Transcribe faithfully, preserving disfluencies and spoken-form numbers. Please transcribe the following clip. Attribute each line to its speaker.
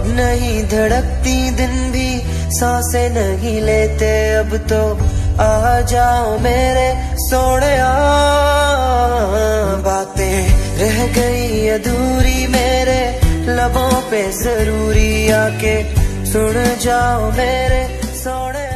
Speaker 1: नहीं धड़कती दिन भी सांसें नहीं लेते अब तो आ जाओ मेरे सोनिया। बातें रह गई अधूरी मेरे लबों पे जरूरी आके सुन जाओ मेरे सोनिया।